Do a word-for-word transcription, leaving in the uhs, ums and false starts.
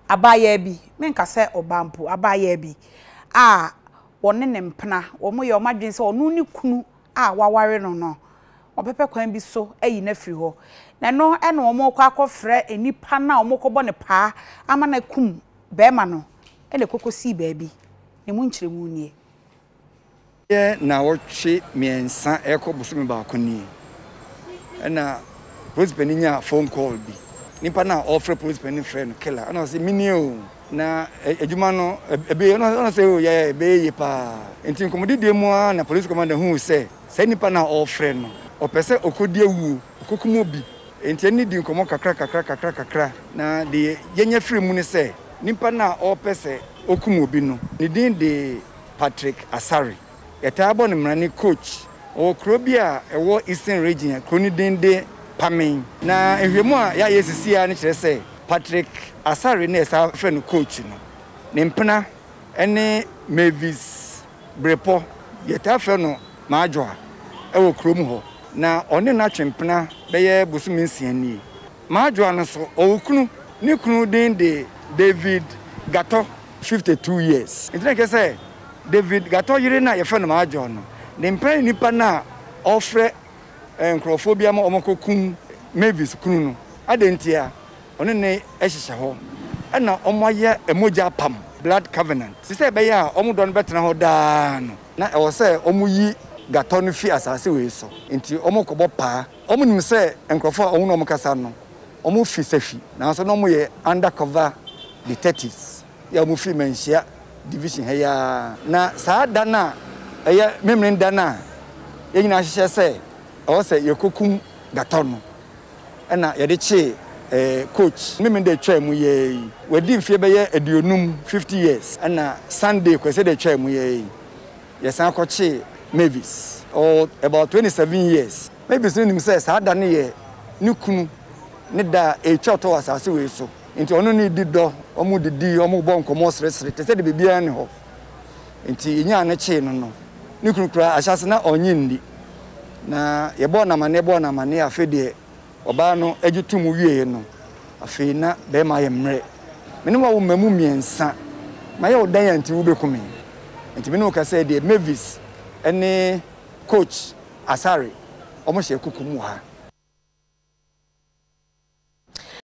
abaya bi menka se obampo abaya bi a wonne ne mpena wo mo ye o madwen se onu ni kunu a waware no no opepe kwan bi so ayi na firi ho na no e na wo mo kwa akofre enipa na wo mo kobo ne pa ama na kum be ma no e le kokosi ba bi ne mu nkyere mu nie ye na wo twe miensa e ko busumi ba ko ni e na police nya phone call bi nipa na offer police pen friend killer ana say minio na ejuma no ebe no say o ye ebe ye pa enti nkomodidie mu na police commander hu say say nipa na offer no opese okodi awu okokumo bi enti ani di nkomo kakra kakra kakra kakra na de yenya free mu ne say nipa na opese okumo bi no ni din de Patrick Asare yeta abo ne mrani coach o krobia ewo Eastern region kroni din de Pamin na ehwemu a ya yesisi ya ne kire say Patrick Asare na esa friend coach no ne mpena ene Mavis Brepo yeta fe no maadwoa ewo krom ho na one na twempena beye busumi nsiani maadwoa no so owukunu ne kunu den de David Gato fifty-two years intena ke say David Gato yire na ye fe no maadwoa no ne mpena nipa na ofre enkrofobia ma omokokum Mavis kunu no adentia one ne ehihye ho na omoye emoja pam blood covenant sise be ya omodon betena ho daa no na e wo se omuyi Gato no fi asase we so enti omokobo pa omunim se enkrofo a omu no omkasa no omu fi safi na so no omu ye undercover detectives ya omu fi menhia division he ya na saada na eye memren dana ye nyina hye se o se yekokum Gato no na ye de che eh coach memren de twa mu ye wadi mfie be ye aduonum fifty years na Sunday kwese de twa mu ye ye san ko che Mavis or about twenty-seven years maybe so nim say saada ne ye ni kunu ne da e choto asase we so nti ono ni dido omu didi omu bo nkomo sresre te se de bibia ne ho nti nya ne che no no ni kunu kura ahyase na onye ndi na ye bo na mane bo na mane afede oba no agitum wie no afi na be ma ye mre mene wa wo mamu miensa ma ye odan ya nti wo bekumi nti mene wo ka say de Mavis ene coach Asare omo hye kukumu ha